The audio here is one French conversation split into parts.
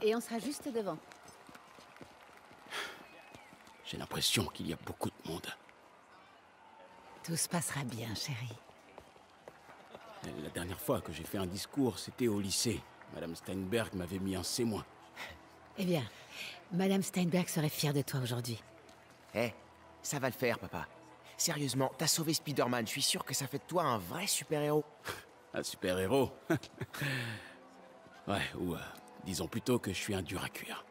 et on sera juste devant. J'ai l'impression qu'il y a beaucoup de monde. Tout se passera bien, chérie. La dernière fois que j'ai fait un discours, c'était au lycée. Madame Steinberg m'avait mis un C-. Eh bien, Madame Steinberg serait fière de toi aujourd'hui. Eh, ça va le faire, papa. Sérieusement, t'as sauvé Spider-Man, je suis sûr que ça fait de toi un vrai super-héros. Un super-héros. Ouais, ou disons plutôt que je suis un dur à cuire.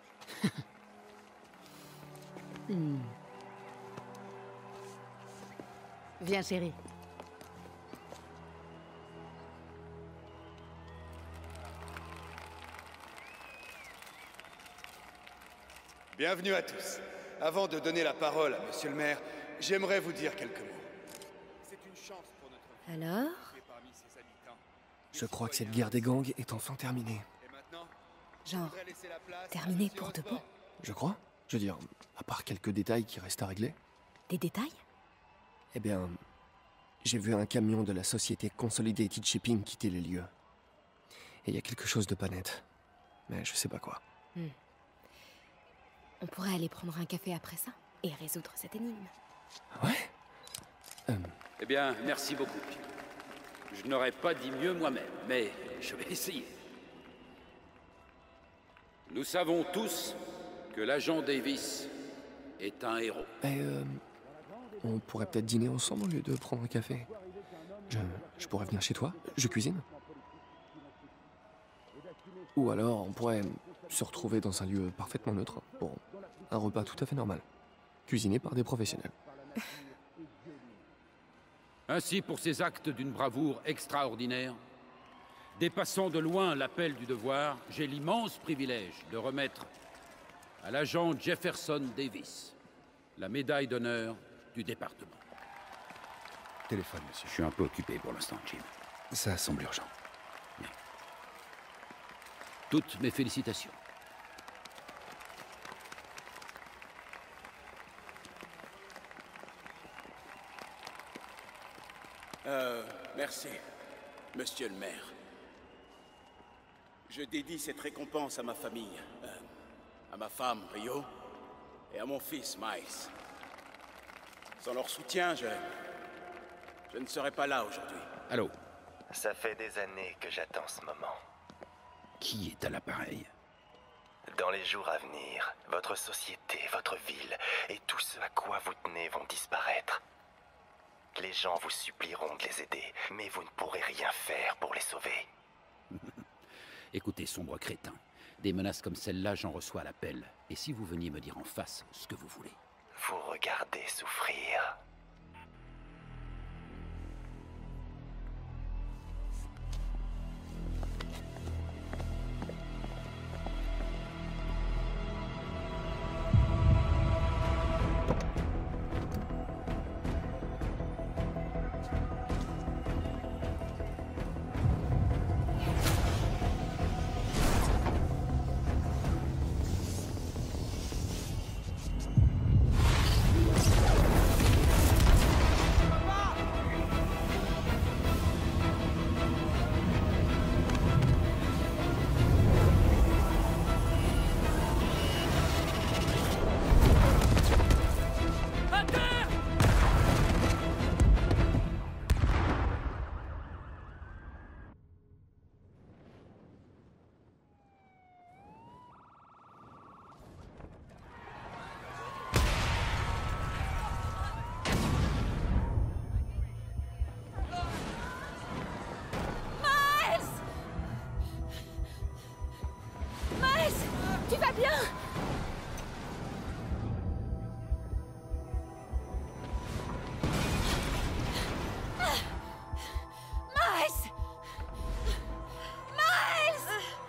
Viens, chérie. Bienvenue à tous. Avant de donner la parole à Monsieur le maire, j'aimerais vous dire quelques mots. C'est une chance pour notre Alors? parmi ses habitants. Je crois que cette guerre des gangs est enfin terminée. Et maintenant, Genre, je voudrais laisser la place à terminé Monsieur pour de Osborn. bon? Je crois. Je veux dire, à part quelques détails qui restent à régler. Des détails? Eh bien, j'ai vu un camion de la société Consolidated Shipping quitter les lieux. Et il y a quelque chose de pas net. Mais je sais pas quoi. On pourrait aller prendre un café après ça et résoudre cette énigme. Ouais. Eh bien, merci beaucoup. Je n'aurais pas dit mieux moi-même, mais je vais essayer. Nous savons tous que l'agent Davis est un héros. On pourrait peut-être dîner ensemble au lieu de prendre un café. Je pourrais venir chez toi, je cuisine. Ou alors, on pourrait se retrouver dans un lieu parfaitement neutre pour un repas tout à fait normal. Cuisiné par des professionnels. Ainsi, pour ces actes d'une bravoure extraordinaire, dépassant de loin l'appel du devoir, j'ai l'immense privilège de remettre à l'agent Jefferson Davis la médaille d'honneur du département. Téléphone, monsieur. Je suis un peu occupé pour l'instant, Jim. Ça semble urgent. Bien. Toutes mes félicitations. Merci, monsieur le maire. Je dédie cette récompense à ma famille, à ma femme, Rio, et à mon fils, Miles. Sans leur soutien, je ne serais pas là aujourd'hui. Allô, Ça fait des années que j'attends ce moment. qui est à l'appareil? Dans les jours à venir, votre société, votre ville et tout ce à quoi vous tenez vont disparaître. Les gens vous supplieront de les aider, mais vous ne pourrez rien faire pour les sauver. Écoutez, sombre crétin. Des menaces comme celle-là, j'en reçois à l'appel. Et si vous veniez me dire en face ce que vous voulez? Vous regardez souffrir. Tu vas bien? Miles! Miles!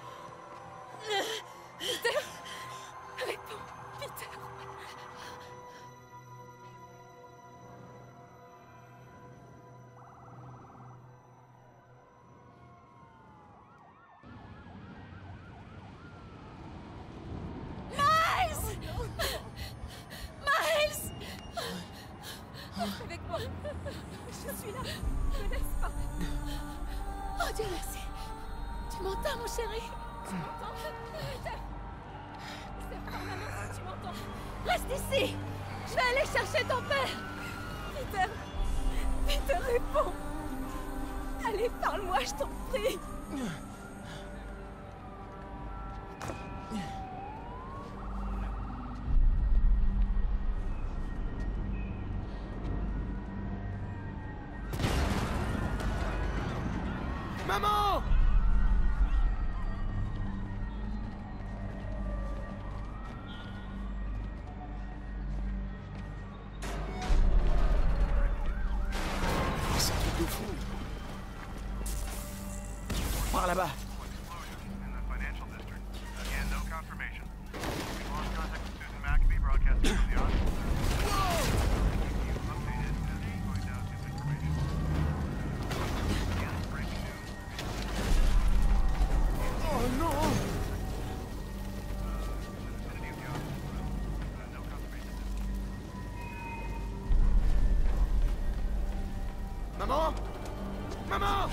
Peter! Réponds, Peter! Miles! Avec moi. Je suis là. Ne me laisse pas. Oh Dieu merci. Tu m'entends, mon chéri? Tu m'entends? Peter! Reste ici! Je vais aller chercher ton père! Peter! Peter, réponds! Allez, parle-moi, je t'en prie! Maman! C'est un truc de fou. Par là-bas. Oh non! Maman! Maman!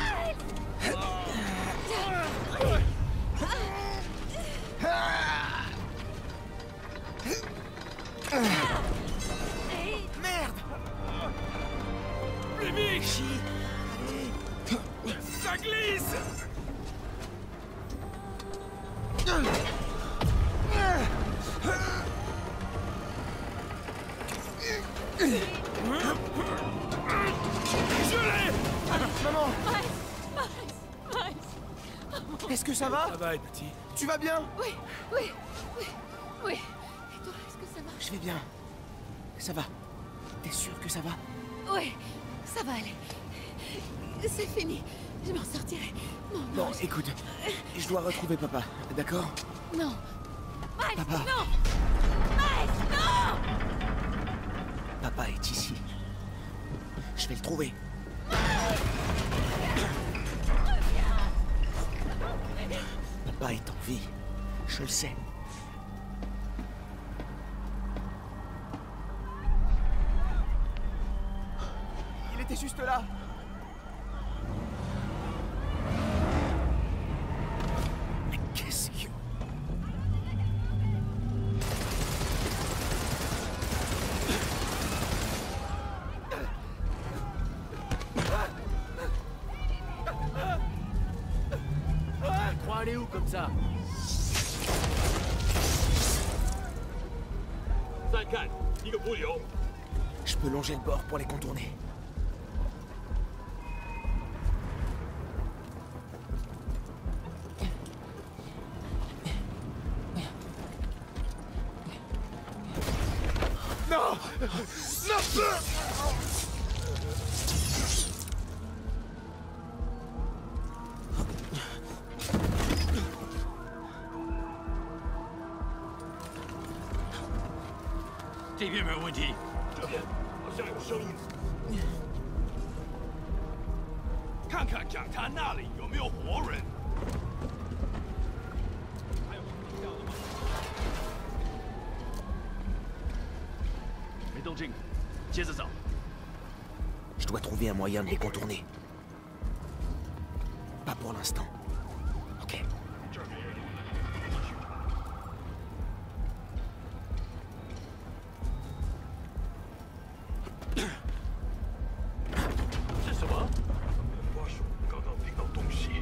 Merde! Plus vite! Chi! Allez! Ça glisse! Je l'ai! Maman! Miles! Est-ce que ça va? Ça va, petit. Tu vas bien? Oui! Et toi, est-ce que ça va? Je vais bien. Ça va. T'es sûr que ça va? Oui, ça va aller. C'est fini. Je m'en sortirai. Non, écoute. Je dois retrouver papa, d'accord? Non. Miles, Papa. non! Miles, non! Papa est ici. Je vais le trouver. Papa est en vie. Je le sais. Il était juste là. Mais qu'est-ce que... Tu crois aller où comme ça? Je peux longer le bord pour les contourner. Non! Non! 这边没有问题。这边好像有声音。看看讲坛那里有没有活人。还有什么听到的吗？没动静，接着找。 Je dois trouver un moyen de les contourner. Pas pour l'instant. Ok. 是什么？花鼠刚刚听到东西。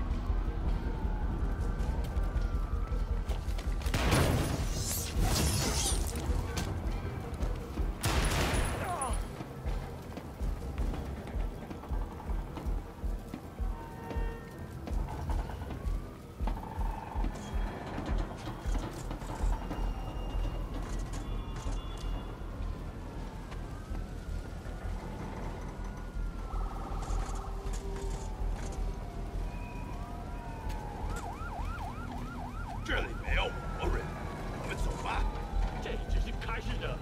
这里没有活人，我们走吧。这只是开始的。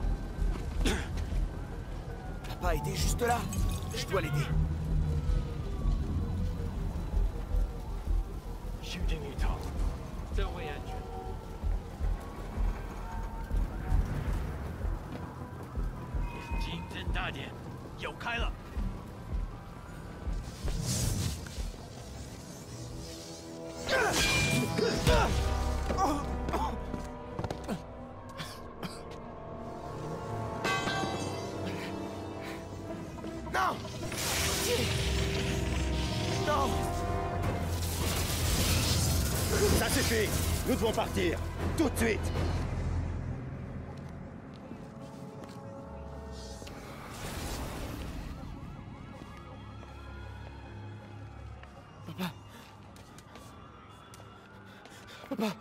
Papa était juste là. Je dois l'aider. 虚惊一场，真为安全。眼睛睁大点，有开了。 Papa! Non! Ça suffit! Nous devons partir! Tout de suite! Papa. Papa.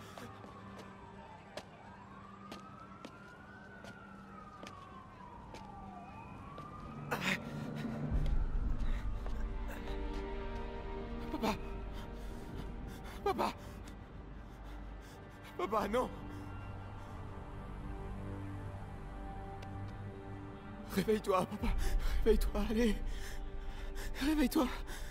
Papa. Papa. Papa, non. Réveille-toi, papa. Réveille-toi, allez. Réveille-toi.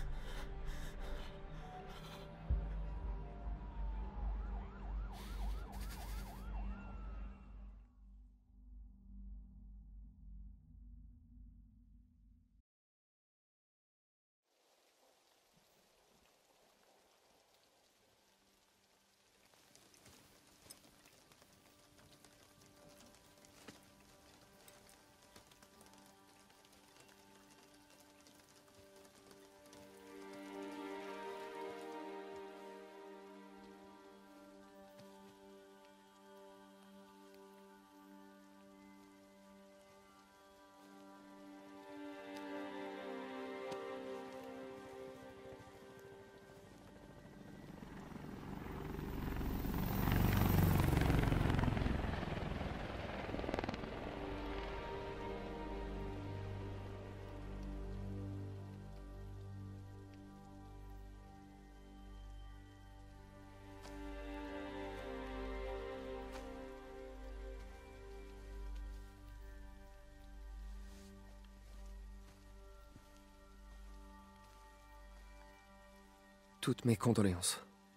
Toutes mes condoléances.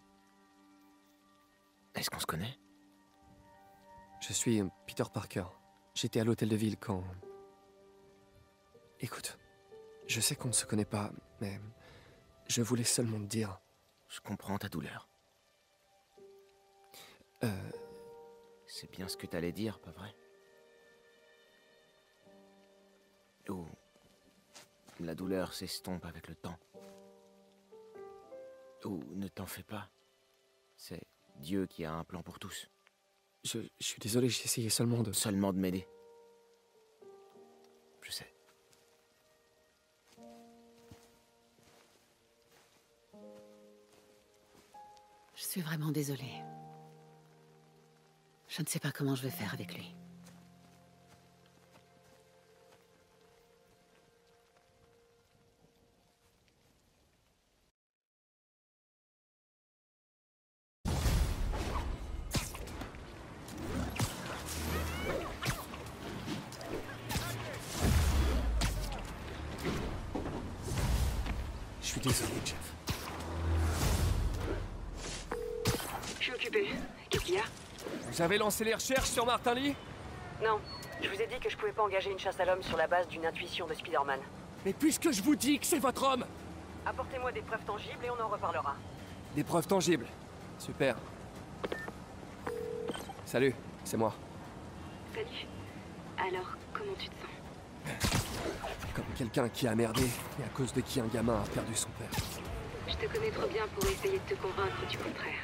Est-ce qu'on se connaît? Je suis Peter Parker. J'étais à l'hôtel de ville quand... Écoute, je sais qu'on ne se connaît pas, mais je voulais seulement te dire... Je comprends ta douleur. C'est bien ce que t'allais dire, pas vrai? Ou... la douleur s'estompe avec le temps. Ou ne t'en fais pas. C'est Dieu qui a un plan pour tous. Je suis désolé, j'essayais seulement de... Seulement de m'aider. Je sais. Je suis vraiment désolée. Je ne sais pas comment je vais faire avec lui. Je suis désolé, Jeff. Je suis occupée. Qu'est-ce qu'il y a? Vous avez lancé les recherches sur Martin Lee? Non. Je vous ai dit que je pouvais pas engager une chasse à l'homme sur la base d'une intuition de Spider-Man. Mais puisque je vous dis que c'est votre homme! Apportez-moi des preuves tangibles et on en reparlera. Des preuves tangibles. Super. Salut, c'est moi. Salut. Alors, comment tu te sens? Comme quelqu'un qui a merdé et à cause de qui un gamin a perdu son père. Je te connais trop bien pour essayer de te convaincre du contraire.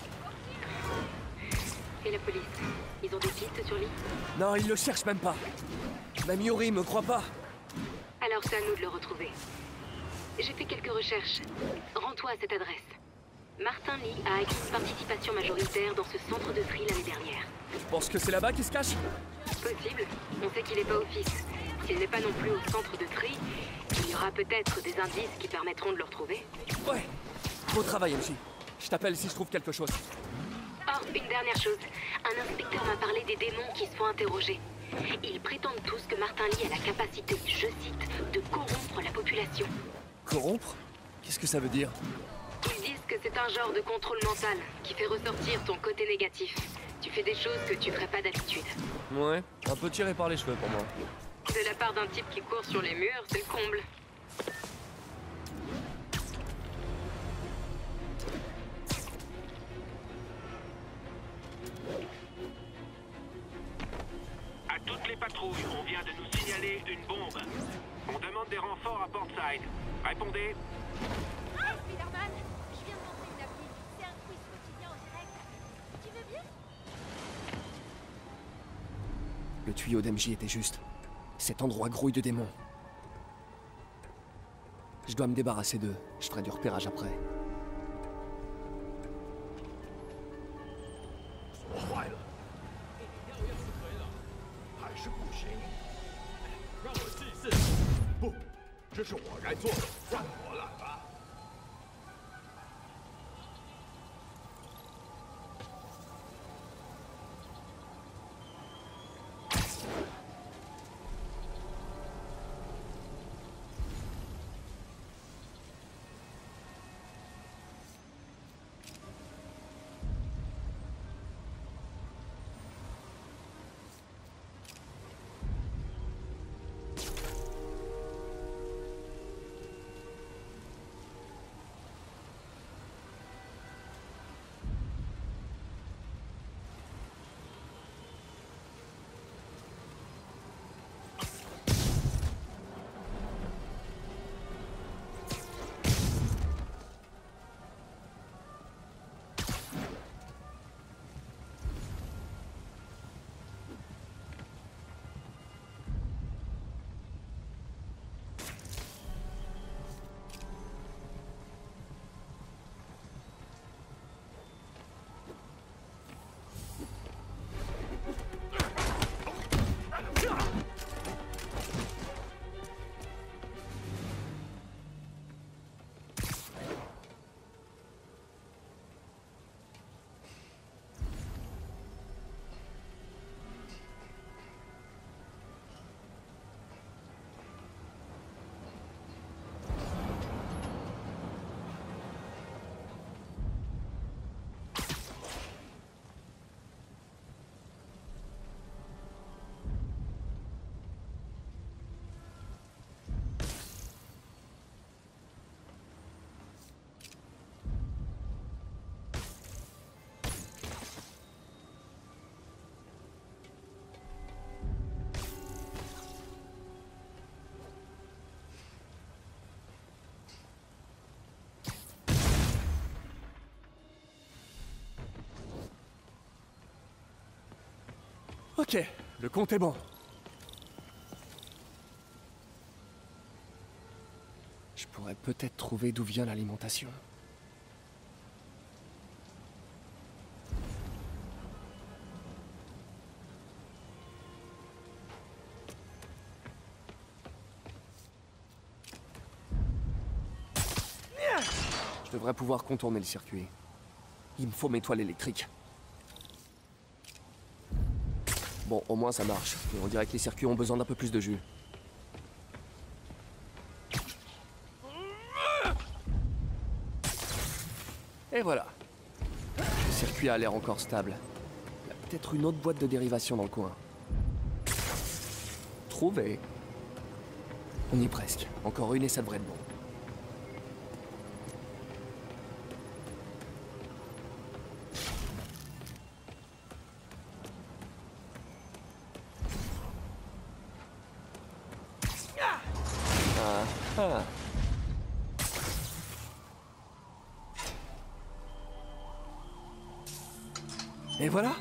Et la police? Ils ont des pistes sur lui? Non, ils le cherchent même pas. Même Yuri me croit pas. Alors c'est à nous de le retrouver. J'ai fait quelques recherches. Rends-toi à cette adresse. Martin Lee a acquis une participation majoritaire dans ce centre de tri l'année dernière. Tu penses que c'est là-bas qu'il se cache? Possible. On sait qu'il n'est pas au fils. S'il n'est pas non plus au centre de tri, il y aura peut-être des indices qui permettront de le retrouver. Ouais. Beau travail, MJ. Je t'appelle si je trouve quelque chose. Oh, une dernière chose. Un inspecteur m'a parlé des démons qui se font interroger. Ils prétendent tous que Martin Lee a la capacité, je cite, de corrompre la population. Corrompre? Qu'est-ce que ça veut dire? Ils disent que c'est un genre de contrôle mental qui fait ressortir ton côté négatif. Tu fais des choses que tu ferais pas d'habitude. Ouais, un peu tiré par les cheveux pour moi. De la part d'un type qui court sur les murs, c'est le comble. À toutes les patrouilles, on vient de nous signaler une bombe. On demande des renforts à Portside. Répondez. Le tuyau d'MJ était juste. Cet endroit grouille de démons. Je dois me débarrasser d'eux. Je ferai du repérage après. 锁坏了，要是回了，还是不行。让我试一试。不，这是我该做的，换我来吧。 Ok, le compte est bon. Je pourrais peut-être trouver d'où vient l'alimentation. Je devrais pouvoir contourner le circuit. Il me faut mes toiles électriques. Bon, au moins ça marche. Mais on dirait que les circuits ont besoin d'un peu plus de jus. Et voilà. Le circuit a l'air encore stable. Il y a peut-être une autre boîte de dérivation dans le coin. Trouvé. On y est presque. Encore une et ça devrait être bon. Ah. Et voilà.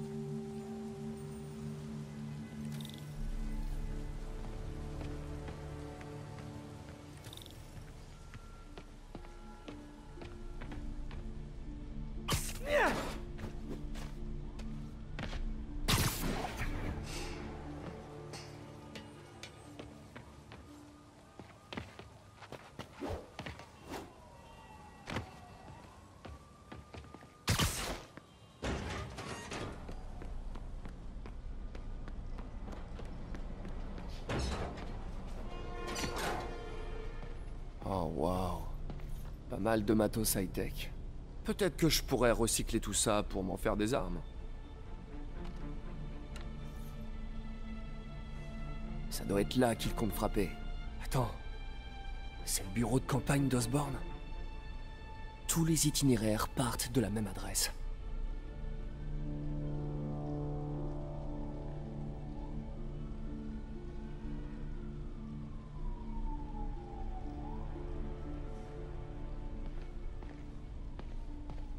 Oh waouh, pas mal de matos high-tech. Peut-être que je pourrais recycler tout ça pour m'en faire des armes. Ça doit être là qu'il compte frapper. Attends, c'est le bureau de campagne d'Osborn. Tous les itinéraires partent de la même adresse.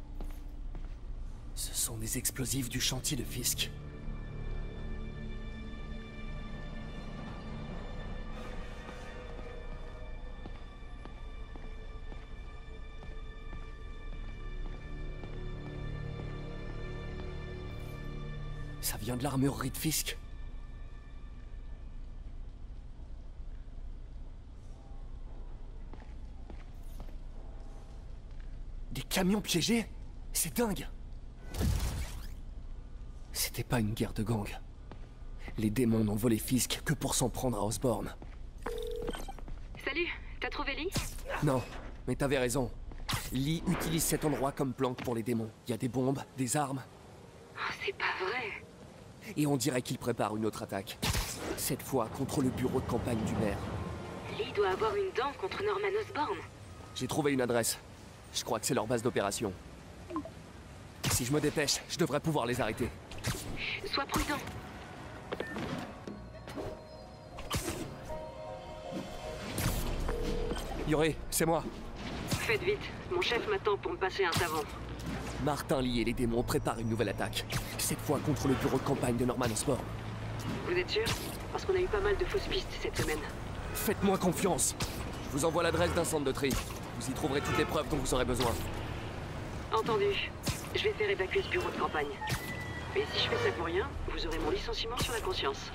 Ce sont des explosifs du chantier de Fisk. Ça vient de l'armurerie de Fisk. Des camions piégés? C'est dingue! C'était pas une guerre de gang. Les démons n'ont volé Fisk que pour s'en prendre à Osborn. Salut, t'as trouvé Lee? Non, mais t'avais raison. Lee utilise cet endroit comme planque pour les démons. Il y a des bombes, des armes. Oh, c'est pas vrai. Et on dirait qu'il prépare une autre attaque. Cette fois contre le bureau de campagne du maire. Lee doit avoir une dent contre Norman Osborn. J'ai trouvé une adresse. Je crois que c'est leur base d'opération. Si je me dépêche, je devrais pouvoir les arrêter. Sois prudent. Yuri, c'est moi. Faites vite, mon chef m'attend pour me passer un savon. Martin Lee et les démons préparent une nouvelle attaque. Cette fois contre le bureau de campagne de Norman Osborn. Vous êtes sûr? Parce qu'on a eu pas mal de fausses pistes cette semaine. Faites-moi confiance. Je vous envoie l'adresse d'un centre de tri. Vous y trouverez toutes les preuves dont vous aurez besoin. Entendu. Je vais faire évacuer ce bureau de campagne. Et si je fais ça pour rien, vous aurez mon licenciement sur la conscience.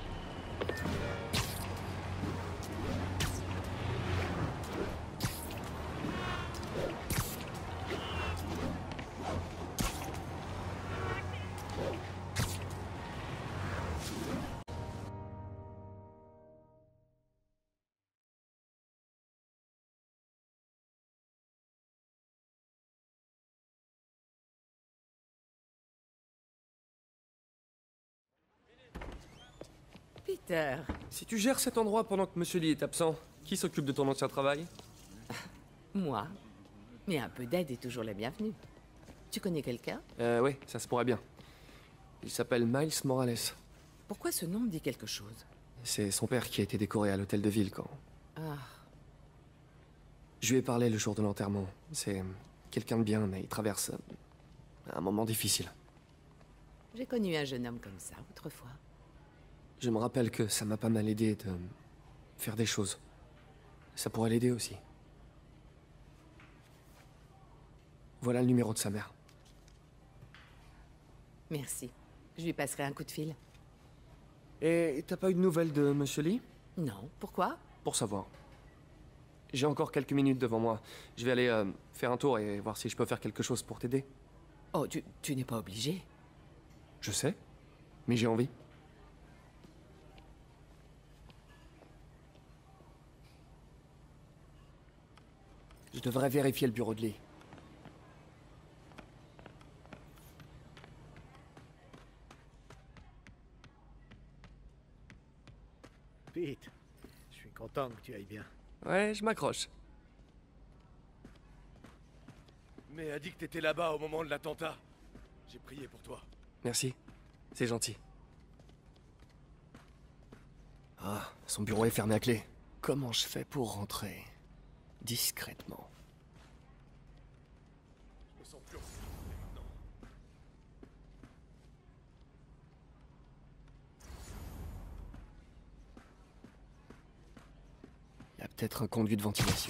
Peter. Si tu gères cet endroit pendant que Monsieur Lee est absent, qui s'occupe de ton ancien travail? Moi. Mais un peu d'aide est toujours la bienvenue. Tu connais quelqu'un? Oui, ça se pourrait bien. Il s'appelle Miles Morales. Pourquoi ce nom me dit quelque chose? C'est son père qui a été décoré à l'hôtel de ville quand... Ah. Je lui ai parlé le jour de l'enterrement. C'est quelqu'un de bien, mais il traverse un moment difficile. J'ai connu un jeune homme comme ça autrefois. Je me rappelle que ça m'a pas mal aidé de faire des choses. Ça pourrait l'aider aussi. Voilà le numéro de sa mère. Merci. Je lui passerai un coup de fil. Et t'as pas eu de nouvelles de Monsieur Lee? Non. Pourquoi? Pour savoir. J'ai encore quelques minutes devant moi. Je vais aller faire un tour et voir si je peux faire quelque chose pour t'aider. Oh, tu n'es pas obligé. Je sais, mais j'ai envie. Je devrais vérifier le bureau de Lee. Pete, je suis content que tu ailles bien. Ouais, je m'accroche. Mais a dit que t'étais là-bas au moment de l'attentat. J'ai prié pour toi. Merci, c'est gentil. Ah, son bureau est fermé à clé. Comment je fais pour rentrer discrètement? Je me sens plus en sécurité maintenant. Il y a peut-être un conduit de ventilation.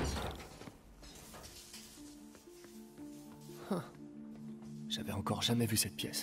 Huh. J'avais encore jamais vu cette pièce.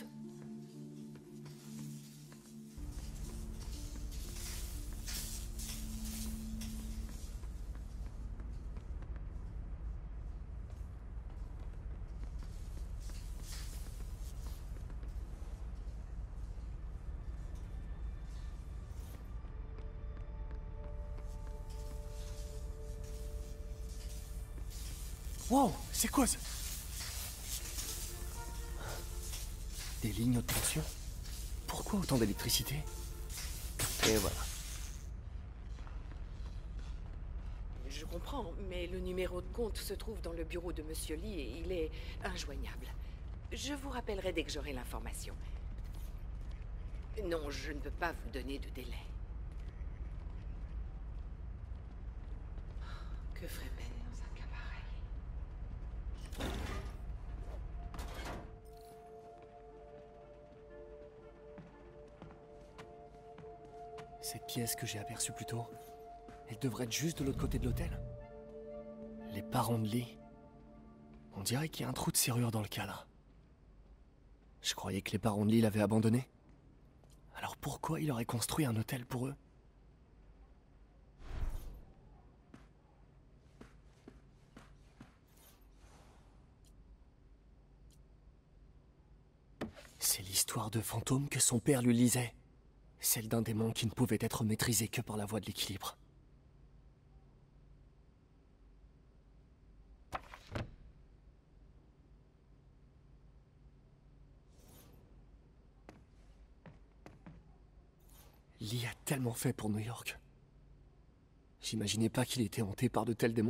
Wow, c'est quoi ça? Des lignes haute tension? Pourquoi autant d'électricité? Et voilà. Je comprends, mais le numéro de compte se trouve dans le bureau de Monsieur Lee et il est injoignable. Je vous rappellerai dès que j'aurai l'information. Non, je ne peux pas vous donner de délai. Que ferait Ben dans un cas pareil? Cette pièce que j'ai aperçue plus tôt, elle devrait être juste de l'autre côté de l'hôtel. Les parents de Lee. On dirait qu'il y a un trou de serrure dans le cadre. Je croyais que les parents de Lee l'avaient abandonné. Alors pourquoi il aurait construit un hôtel pour eux? C'est l'histoire de fantômes que son père lui lisait. Celle d'un démon qui ne pouvait être maîtrisé que par la voie de l'équilibre. Lee a tellement fait pour New York. J'imaginais pas qu'il était hanté par de tels démons.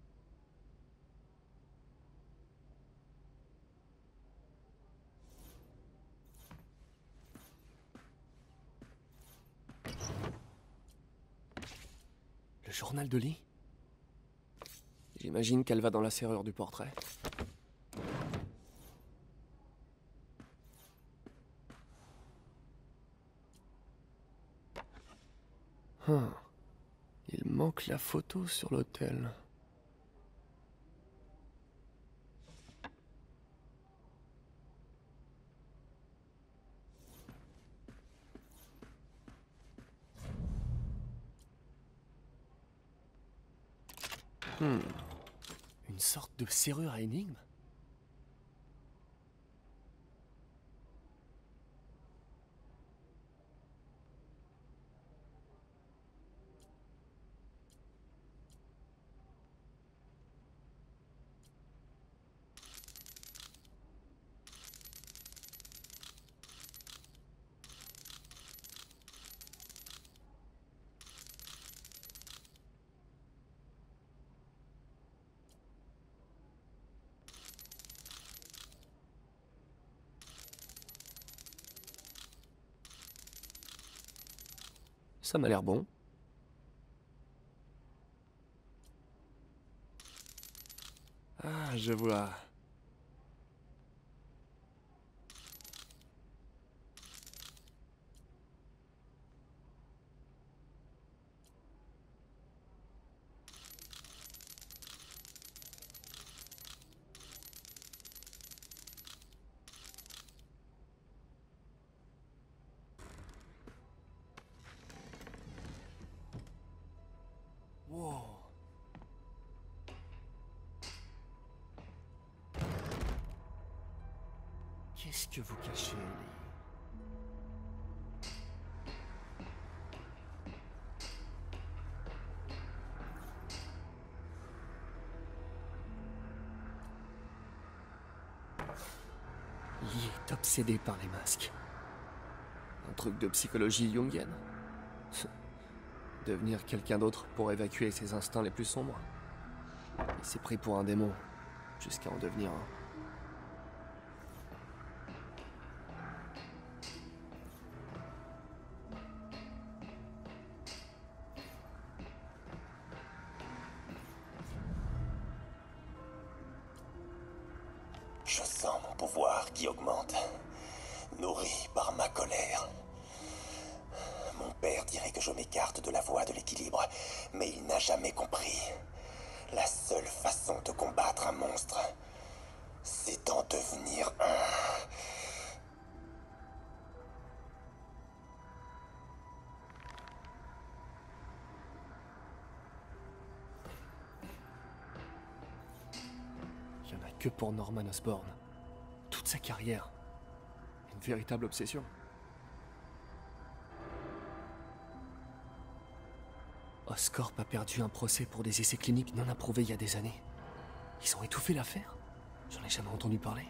Le journal de Lee? J'imagine qu'elle va dans la serrure du portrait. Il manque la photo sur l'hôtel. Une sorte de serrure à énigme? Ça m'a l'air bon. Ah, je vois. Wow. Qu'est-ce que vous cachez, Ellie? Lee est obsédé par les masques. Un truc de psychologie jungienne. Devenir quelqu'un d'autre pour évacuer ses instincts les plus sombres. Il s'est pris pour un démon, jusqu'à en devenir un. Je sens mon pouvoir qui augmente, nourri par ma colère. Mon père dirait que je m'écarte de la voie de l'équilibre, mais il n'a jamais compris. La seule façon de combattre un monstre, c'est d'en devenir un. Il n'y en a que pour Norman Osborn. Toute sa carrière. Une véritable obsession. Oscorp a perdu un procès pour des essais cliniques non approuvés il y a des années. Ils ont étouffé l'affaire? J'en ai jamais entendu parler.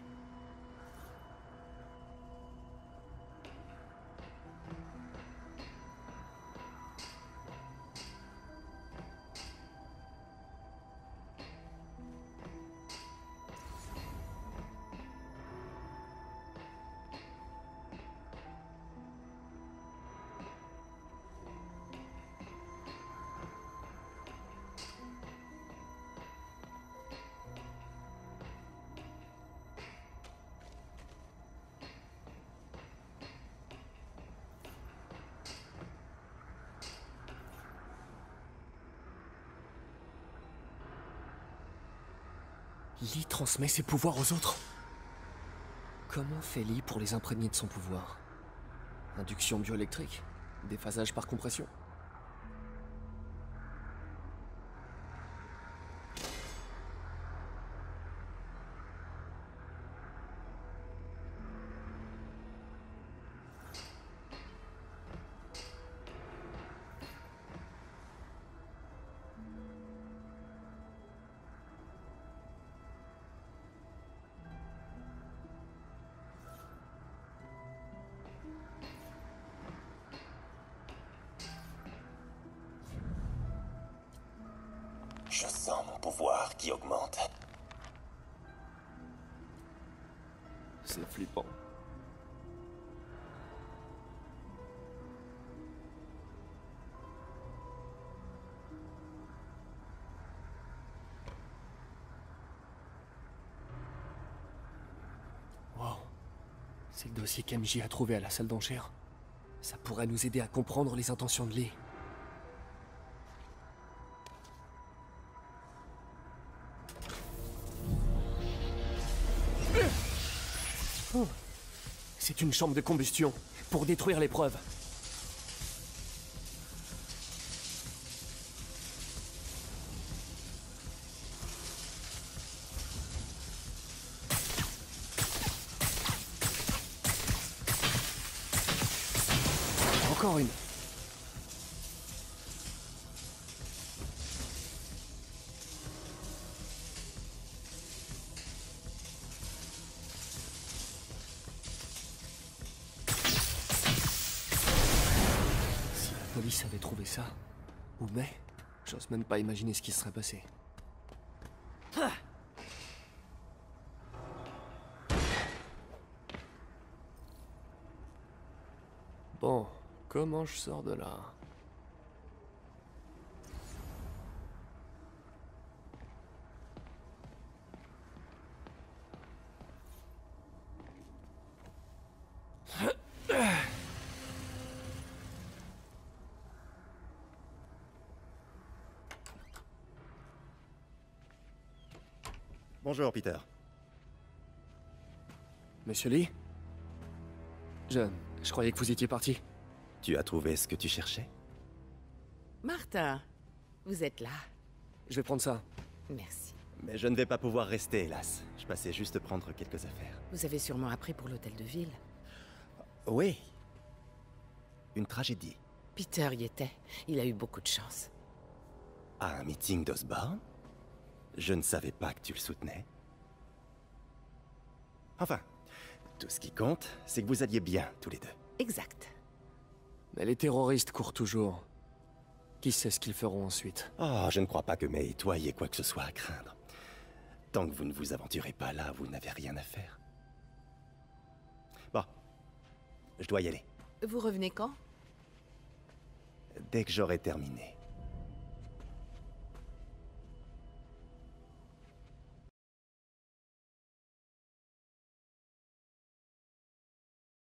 Lee transmet ses pouvoirs aux autres. Comment fait Lee pour les imprégner de son pouvoir? Induction bioélectrique? Déphasage par compression? Je sens mon pouvoir qui augmente. C'est flippant. Wow. C'est le dossier qu'MJ a trouvé à la salle d'enchères. Ça pourrait nous aider à comprendre les intentions de Lee. C'est une chambre de combustion, pour détruire les preuves. Encore une. La police avait trouvé ça. Ou mais, j'ose même pas imaginer ce qui serait passé. Bon, comment je sors de là? Bonjour, Peter. Monsieur Lee? Je croyais que vous étiez parti. Tu as trouvé ce que tu cherchais? Martin, vous êtes là. Je vais prendre ça. Merci. Mais je ne vais pas pouvoir rester, hélas. Je passais juste prendre quelques affaires. Vous avez sûrement appris pour l'hôtel de ville. Oui. Une tragédie. Peter y était. Il a eu beaucoup de chance. À un meeting d'Osborn? Je ne savais pas que tu le soutenais. Enfin, tout ce qui compte, c'est que vous alliez bien, tous les deux. Exact. Mais les terroristes courent toujours. Qui sait ce qu'ils feront ensuite? Oh, je ne crois pas que May et toi ayez quoi que ce soit à craindre. Tant que vous ne vous aventurez pas là, vous n'avez rien à faire. Bon, je dois y aller. Vous revenez quand? Dès que j'aurai terminé.